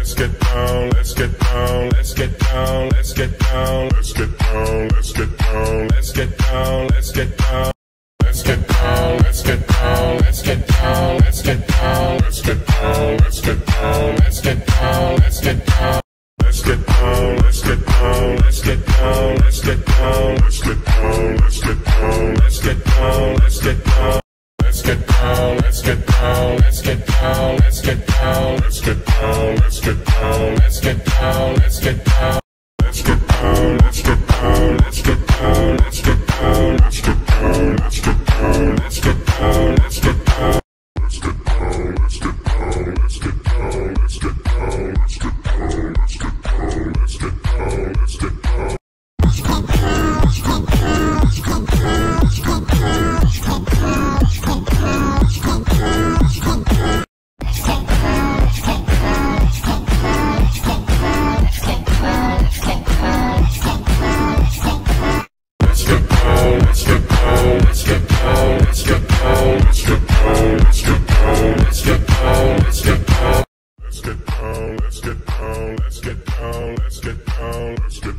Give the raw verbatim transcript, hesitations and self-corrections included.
let's get down, let's get down, let's get down, let's get down, let's get down, let's get down, let's get down, let's get down. Let's get down, let's get down, let's get down, let's get down, let's get down, let's get down, let's get down, let's get down. Let's get down, let's get down, let's get down, let's get down, let's get down, let's get down, let's get down, let's get down. Let's get down, let's get down, let's get down, let's get down, let's get down, let's get down, let's get down, let's get down. Let's get down, let's get down, let's get down, let's get down, let's get down, let's get down, let's get down, let's get down. Let's get down, let's get down, let's get down, let's get down, let's get down, let's get down, let's get down, let's get down. Let's get down, let's get down, let's get down, let's get down, let's get down, let's get down, let's get down, let's get down. Let's get down, let's get down, let's get down, let's get down, let's get down, let's get down, let's get down, let's get down. Let's get down, let's get down, let's get down, let's get down, let's get down, let's get down, let's get down, let's get down. Let's get down, let's get down, let's get down, let's get down, let's get